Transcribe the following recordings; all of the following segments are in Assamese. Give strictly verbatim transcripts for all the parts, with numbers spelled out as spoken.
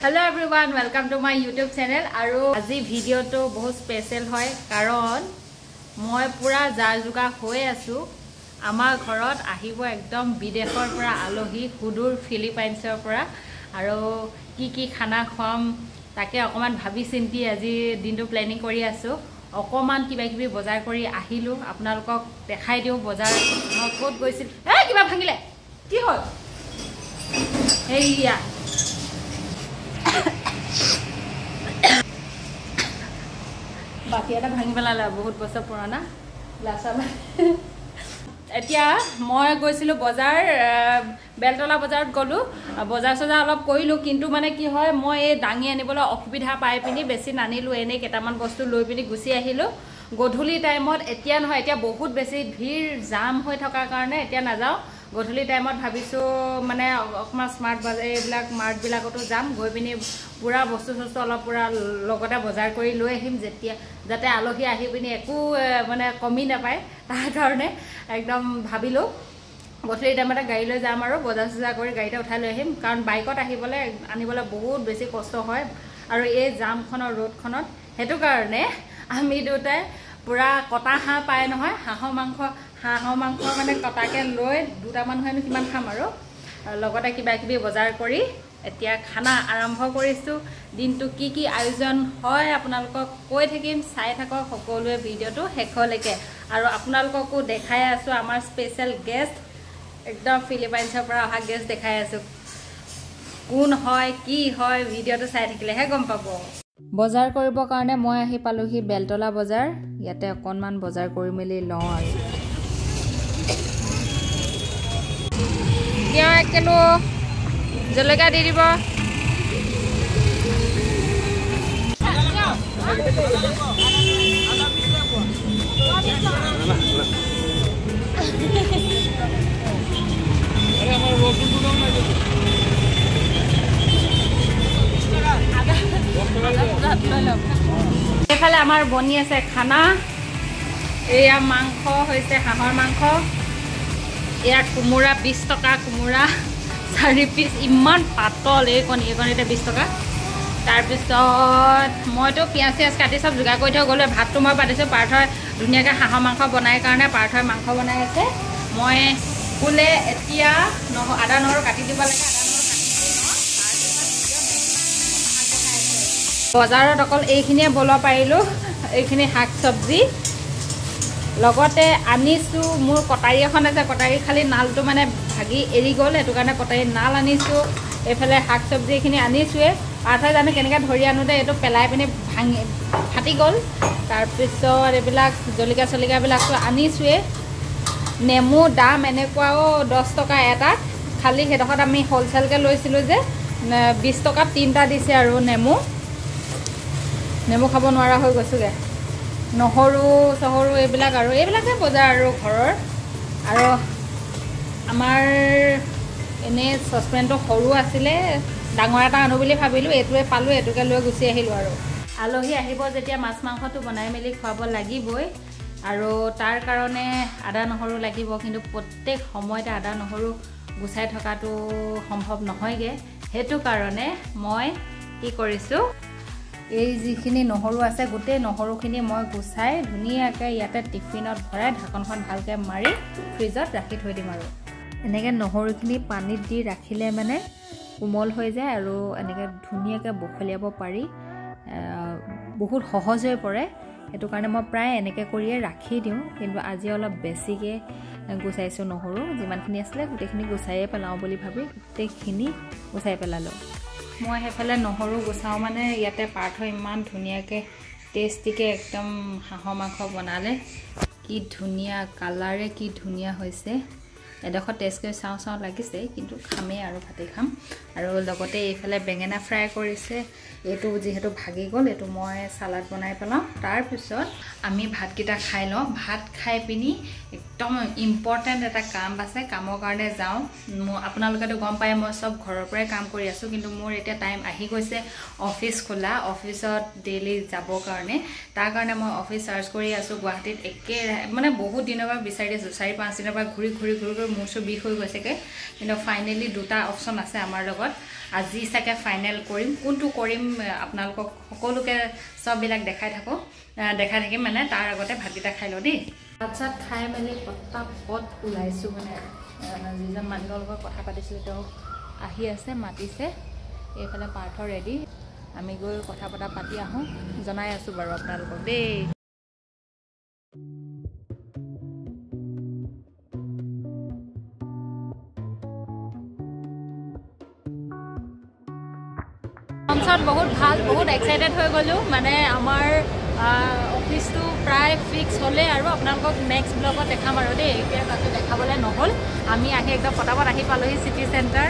Hello everyone, welcome to my YouTube channel. Aru aji video to bahut special hoy karon moi pura jarjuga hoy asu amar ghorot ahibo ekdom bideshor pura alohi hudur Philippines pura aru ki ki khana kham take okoman bhabi sinti aji dindu planning kori asu okoman kiba kibi bazar kori ahilu apnalokok dekhai diu bazar moi kot goisil e kiba bhangile ki hol heiya बाकी এটা ভাঙি পেলালে বহুত বছৰ পুৰণা গ্লাছ এতিয়া মই গৈছিলো বজাৰ বেলতলা বজাৰত গলো বজাৰ সজা অলপ কৰিলো কিন্তু মানে কি হয় মই এই ডাঙি আনিবলৈ অসুবিধা পাই পিনি বেছি নানিলো এনে কেটামান বস্তু লৈ পিনি গুছি আহিলো গধুলি টাইমত এতিয়া নহয় এতিয়া বহুত বেছি ভিৰ জাম হৈ থকাৰ কাৰণে এতিয়া নাযাও গধুলি টাইমত ভাবিছো মানে অকমা স্মার্ট বাজাৰ এইবিলাক মাৰ্ট বিলাকতো যাম গৈ পিনি পুৰা বস্তু সস্ত অলপ পুৰা লগতে বজাৰ কৰি লৈ আহিম যেতিয়া যাতে আলহী আহি পিনি একো মানে কমি নাপায় তাৰ কাৰণে একদম ভাবিলো গধুলি টাইমত গাড়ী লৈ যাম আৰু বজাৰ সজা কৰি গাড়ীতে উঠাই লৈ আহিম কাৰণ বাইকত আহিবলৈ আনিবলৈ বহুত বেছি কষ্ট হয় আৰু এই জামখনৰ ৰোডখনত হেতু কাৰণে আমি দুটাই পুৰা কটা হাঁহ পায় নহয় হাঁহৰ মাংস হাঁহৰ মাংস মানে কটাকে লৈ দুটা মানুহেনো কিমান খাম আৰু লগতে কিবা কিবি বজাৰ কৰি এতিয়া খানা আৰম্ভ কৰিছো দিনটো কি কি আয়োজন হয় আপোনালোকক কৈ থাকিম চাই থাকক সকলোৱে ভিডিওটো শেষলৈকে আৰু আপোনালোককো দেখাই আছো আমাৰ স্পেশাল গেষ্ট একদম ফিলিপাইনছৰ পৰা অহা গেষ্ট দেখাই আছো কোন হয় কি হয় ভিডিওটো চাই থাকিলেহে গম পাব বজাৰ কৰিব কাৰণে মই আহি পালোহি বেলতলা বজাৰ ইয়াতে অকনমান বজাৰ কৰি মেলি লওঁ আৰু क्या एक किलो जलगा दे দিব अरे हमारा रोटी तो ना এফালে আমাৰ বনি আছে খানা এয়া মাংস হৈছে হাঁহৰ মাংস এয়া কুমুৰা বিশ টকা কুমুৰা চাৰি পিস ইমান পাতল এই কণী এই কণীতে বিশ টকা তাৰ পিছত মইতো পিয়াজ চিয়াজ কাটি সব যোগাৰ কৰি থৈ গ'লো ভাতটো মই পাতিছো পাৰ্থই ধুনীয়াকৈ হাঁহৰ মাংস বনাই কাৰণে পাৰ্থই মাংস বনাই আছে মই কুলে এতিয়া নহ আদা নহৰু কাটি দিব লাগে আদা নহৰু কাটি বজাৰত অকল এইখিনিয়ে বলব পাৰিলো এইখিনি শাক চব্জি লগতে আনিছো মোৰ কটাৰী এখন আছে কটাৰী খালি নালটো মানে ভাগি এৰি গ'ল এটো কাৰণে কটাৰী নাল আনিছো এফালে শাক চব্জিখিনি আনিছোৱে পাৰ্থই জানো কেনেকৈ ধৰি আনোতে এটো পেলাই পিনে ভাঙি ফাটি গ'ল তাৰ পিছত এবিলাক জলিকা চলিকা বিলাকটো আনিছোৱে নেমু দাম এনেকুৱাও দহ টকা এটা খালি হেডখত আমি হোলসেলকে লৈছিলো যে বিশ টকা তিনটা দিছে আৰু নেমু নেমু খাব নোৱাৰা হৈ গৈছোগে নহৰু চহৰু এইবিলাক আৰু এইবিলাকে বজাৰ আৰু ঘৰৰ আৰু আমাৰ এনে সসপেনটো সৰু আছিলে ডাঙৰ এটা আনো বুলি ভাবিলো এটোৱে পালো এটোকে লৈ গুছি আহিলো আৰু আলহী আহিব যেতিয়া মাছ মাংসটো বনাই মেলি খুৱাব লাগিবই আৰু তাৰ কাৰণে আদা নহৰু লাগিব কিন্তু প্ৰত্যেক সময়তে আদা নহৰু গুছাই থকাটো সম্ভৱ নহয়গে হেতু কাৰণে মই কি কৰিছো এই যিখিনি নহৰু আছে গোটেই নহৰুখিনি মই গুছাই ধুনীয়াকৈ ইয়াতে টিফিনত ভৰাই ঢাকনখন ভালকে মাৰি ফ্ৰিজত ৰাখি থৈ দিম আৰু এনেকৈ নহৰুখিনি পানীত দি ৰাখিলে মানে কোমল হৈ যায় আৰু এনেকৈ ধুনীয়াকৈ বখলিয়াব পাৰি বহুত সহজ হৈ পৰে হেতু কাৰণে মই প্ৰায় এনেকৈ কৰিয়ে ৰাখি দিওঁ কিন্তু আজি অলপ বেছিকৈ গুছাইছো নহৰু যিমানখিনি আছিলে গোটেইখিনি গুছাইয়ে পেলাওঁ বুলি ভাবি গোটেইখিনি গুছাই পেলালোঁ মই হেফালে নহৰু গুছাও মানে ইয়াতে পাৰ্থ ইমান ধুনীয়াকৈ টেষ্টিকৈ একদম হাঁহৰ মাংস বনালে কি ধুনীয়া কালাৰে কি ধুনীয়া হৈছে এডোখৰ টেষ্ট কৰি চাওঁ চাওঁ লাগিছে কিন্তু খামেই আৰু ভাতে খাম আৰু লগতে এইফালে বেঙেনা ফ্ৰাই কৰিছে এইটো যেহেতু ভাগি গ'ল এইটো মই সালাড বনাই পেলাওঁ তাৰ পিছত আমি ভাতকিটা খাই লওঁ ভাত খাই পিনি একদম ইম্পৰ্টেন্ট এটা কাম আছে কামৰ কাৰণে যাওঁ আপোনালোকেতো গম পায় মই সব ঘৰৰ পৰাই কাম কৰি আছো কিন্তু মোৰ এতিয়া টাইম আহি গৈছে অফিস খোলা অফিসত ডেইলি যাবৰ কাৰণে তাৰ কাৰণে মই অফিস সাৰ্চ কৰি আছো গুৱাহাটীত একে মানে বহুত দিনৰ পৰা বিচাৰি আছো চাৰি পাঁচ দিনৰ পৰা ঘূৰি ঘূৰি ঘূৰি মোৰ চুৰ বিষ হৈ গৈছেগৈ কিন্তু ফাইনেলি দুটা অপশ্যন আছে আমাৰ লগত আজি চাগে ফাইনেল কৰিম কোনটো কৰিম আপোনালোকক সকলোকে সববিলাক দেখাই থাকো দেখাই থাকিম মানে তাৰ আগতে ভাতকেইটা খাই লওঁ দেই ভাত খাই মেলি পট্টা পট ওলাইছোঁ মানে যিজন মানুহৰ লগত কথা পাতিছিলোঁ তেওঁ আহি আছে মাতিছে এইফালে পাৰ্থ ৰেডি আমি গৈ কথা পতা পাতি আহোঁ জনাই আছোঁ বাৰু আপোনালোকক দেই মঞ্চত বহুত ভাল বহুত এক্সাইটেড হৈ গ'লোঁ মানে আমাৰ অফিচটো প্ৰায় ফিক্স হ'লে আৰু আপোনালোকক নেক্সট ব্লগত দেখাম আৰু দেই এতিয়া তাতে দেখাবলৈ নহ'ল আমি আহি একদম পটাপট আহি পালোহি চিটি চেণ্টাৰ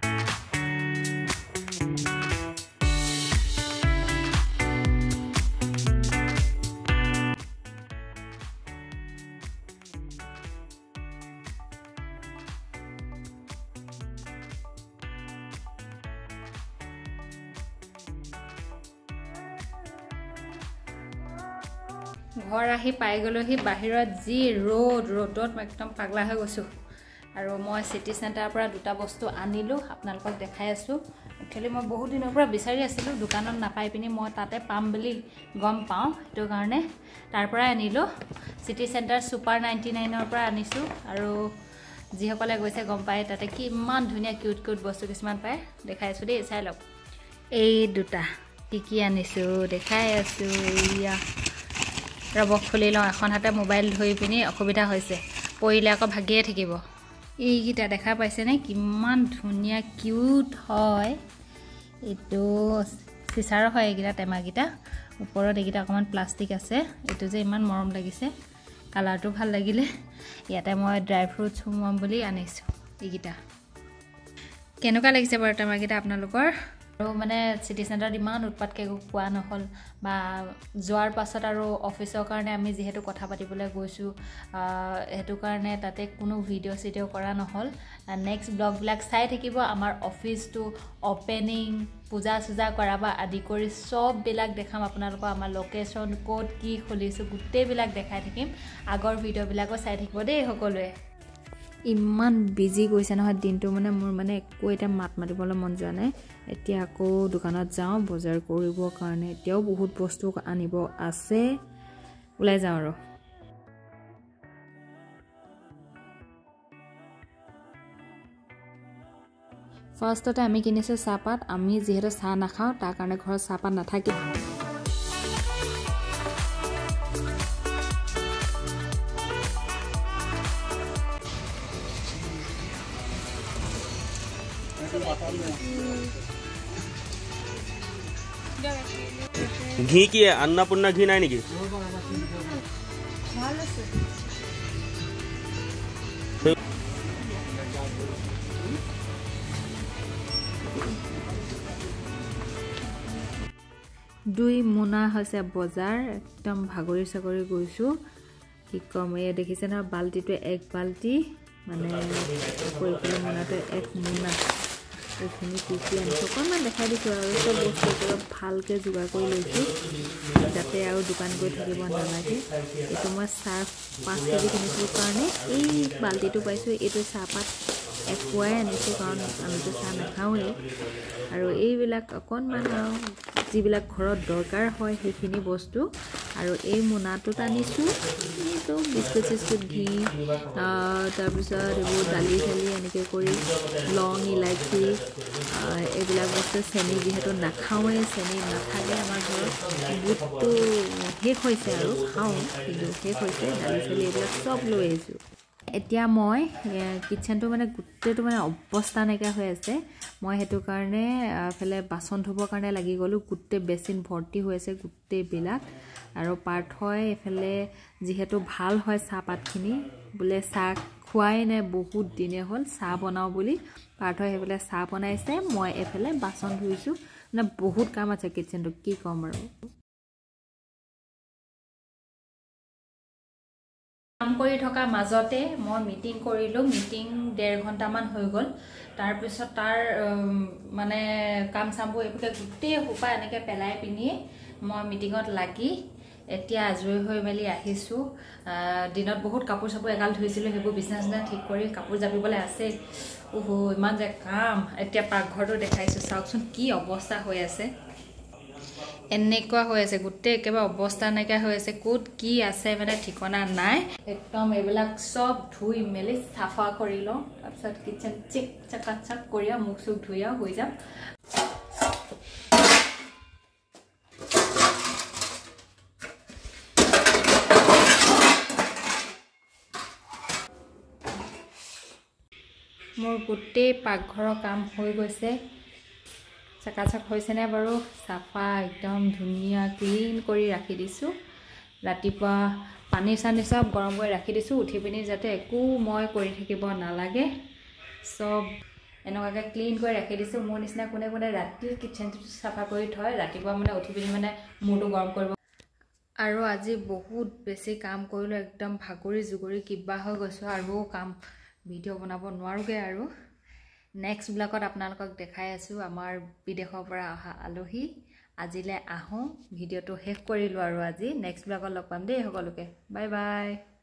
ঘৰ আহি পাই গ'লোহি বাহিৰত যি ৰ'দ ৰ'দত একদম পাগলা হৈ গৈছোঁ আৰু মই চিটি চেণ্টাৰৰ পৰা দুটা বস্তু আনিলোঁ আপোনালোকক দেখাই আছোঁ একচুৱেলি মই বহুত দিনৰ পৰা বিচাৰি আছিলোঁ দোকানত নাপাই পিনি মই তাতে পাম বুলি গম পাওঁ সেইটো কাৰণে তাৰ পৰাই আনিলোঁ চিটি চেণ্টাৰ ছুপাৰ নাইণ্টি নাইনৰ পৰা আনিছোঁ আৰু যিসকলে গৈছে গম পায় তাতে কিমান ধুনীয়া কিউট কিউট বস্তু কিছুমান পায় দেখাই আছোঁ দেই চাই লওক এই দুটা কি কি আনিছোঁ দেখাই আছোঁ এয়া ৰব খুলি লওঁ এখন হাতে মোবাইল ধৰি পিনি অসুবিধা হৈছে পৰিলে আকৌ ভাগিয়ে থাকিব এইকেইটা দেখা পাইছেনে কিমান ধুনীয়া কিউট হয় এইটো চিচাৰৰ হয় এইকেইটা টেমাকেইটা ওপৰত এইকেইটা অকণমান প্লাষ্টিক আছে এইটো যে ইমান মৰম লাগিছে কালাৰটো ভাল লাগিলে ইয়াতে মই ড্ৰাই ফ্ৰুটছ সোমোৱাম বুলি আনিছোঁ এইকেইটা কেনেকুৱা লাগিছে বাৰু টেমাকেইটা আপোনালোকৰ আৰু মানে চিটি চেণ্টাৰত ইমান উৎপাতকৈ পোৱা নহ'ল বা যোৱাৰ পাছত আৰু অফিচৰ কাৰণে আমি যিহেতু কথা পাতিবলৈ গৈছোঁ সেইটো কাৰণে তাতে কোনো ভিডিঅ' চিডিঅ' কৰা নহ'ল নেক্সট ব্লগবিলাক চাই থাকিব আমাৰ অফিচটো অপেনিং পূজা চূজা কৰা বা আদি কৰি চববিলাক দেখাম আপোনালোকক আমাৰ লোকেশ্যন ক'ত কি খুলিছোঁ গোটেইবিলাক দেখাই থাকিম আগৰ ভিডিঅ'বিলাকো চাই থাকিব দেই সকলোৱে ইমান বিজি গৈছে নহয় দিনটো মানে মোৰ মানে একো এটা মাত মাতিবলৈ মন যোৱা নাই এতিয়া আকৌ দোকানত যাওঁ বজাৰ কৰিবৰ কাৰণে এতিয়াও বহুত বস্তু আনিব আছে ওলাই যাওঁ আৰু ফাৰ্ষ্টতে আমি কিনিছোঁ চাহপাত আমি যিহেতু চাহ নাখাওঁ তাৰ কাৰণে ঘৰত চাহপাত নাথাকে घी की है अन्नपूर्णा घी नहीं निकी দুই মোনা হৈছে বজাৰ একদম ভাগৰি চাগৰি গৈছোঁ কি কম এই দেখিছে না বাল্টিটো এক বাল্টি মানে কৰি কৰি মোনাটো এক মোনা এইখিনি কি কি আনিছোঁ অকণমান দেখাই দিছোঁ আৰু চব বস্তু অলপ ভালকৈ যোগাৰ কৰি লৈছোঁ যাতে আৰু দোকান গৈ থাকিব নালাগে এইটো মই চাহ পাঁচ কেজি কিনিছিলোঁ কাৰণে এই বাল্টিটো পাইছোঁ এইটো চাহপাত একোৱাই আনিছোঁ কাৰণ আমিতো চাহ নাখাওঁৱেই আৰু এইবিলাক অকণমান আৰু যিবিলাক ঘৰত দৰকাৰ হয় সেইখিনি বস্তু আৰু এই মোনাটোত আনিছোঁ এইটো বিস্কুট চিস্কুট ঘি তাৰপিছত এইবোৰ দালি চালি এনেকৈ কৰি লং ইলাচি এইবিলাক বস্তু চেনি যিহেতু নাখাওঁৱেই চেনি নাথাকে আমাৰ ঘৰত বুটটো শেষ হৈছে আৰু খাওঁ কিন্তু শেষ হৈছে দালি চালি এইবিলাক চব লৈ আহিছোঁ এতিয়া মই কিটচেনটো মানে গোটেইটো মানে অৱস্থা নাইকিয়া হৈ আছে মই সেইটো কাৰণে এফালে বাচন ধুবৰ কাৰণে লাগি গ'লোঁ গোটেই বেচিন ভৰ্তি হৈ আছে গোটেইবিলাক আৰু পাৰ্থই এফালে যিহেতু ভাল হয় চাহপাতখিনি বোলে চাহ খোৱাই নাই বহুত দিনে হ'ল চাহ বনাওঁ বুলি পাৰ্থই সেইফালে চাহ বনাইছে মই এফালে বাচন ধুইছোঁ মানে বহুত কাম আছে কিটচেনটো কি ক'ম আৰু কাম কৰি থকা মাজতে মই মিটিং কৰিলোঁ মিটিং ডেৰ ঘণ্টামান হৈ গ'ল তাৰপিছত তাৰ মানে কাম চামবোৰ এইবিলাক গোটেই সোপা এনেকৈ পেলাই পিনি মই মিটিঙত লাগি এতিয়া আজৰি হৈ মেলি আহিছোঁ দিনত বহুত কাপোৰ চাপোৰ এগাল ধুইছিলোঁ সেইবোৰ বিছনা চিছনা ঠিক কৰি কাপোৰ জাপিবলৈ আছে ওহো ইমান যে কাম এতিয়া পাকঘৰটো দেখাইছোঁ চাওকচোন কি অৱস্থা হৈ আছে এনেকুৱা হৈ আছে গোটেই একেবাৰে অৱস্থা নাইকিয়া হৈ আছে ক'ত কি আছে মানে ঠিকনা নাই একদম এইবিলাক চব ধুই মেলি চাফা কৰি লওঁ তাৰপিছত কিচেন চিক চাকা চাক কৰি মুখ চুখ ধুই হৈ যাম মোৰ গোটেই পাকঘৰৰ কাম হৈ গৈছে চাকাচাক হৈছেনে বাৰু চাফা একদম ধুনীয়া ক্লিন কৰি ৰাখি দিছোঁ ৰাতিপুৱা পানী চানী চব গৰম কৰি ৰাখি দিছোঁ উঠি পিনি যাতে একো মই কৰি থাকিব নালাগে চব এনেকুৱাকৈ ক্লিন কৰি ৰাখি দিছোঁ মোৰ নিচিনা কোনে কোনে ৰাতি কিচেনটো চাফা কৰি থয় ৰাতিপুৱা মানে উঠি পিনি মানে মূৰটো গৰম কৰিব আৰু আজি বহুত বেছি কাম কৰিলোঁ একদম ভাগৰি জুগৰি কিবা হৈ গৈছোঁ আৰু কাম ভিডিঅ' বনাব নোৱাৰোগে আৰু নেক্সট ব্লগত আপোনালোকক দেখাই আছোঁ আমাৰ বিদেশৰ পৰা অহা আলহী আজিলৈ আহোঁ ভিডিঅ'টো শেষ কৰিলোঁ আৰু আজি নেক্সট ব্লগত লগ পাম দেই সকলোকে বাই বাই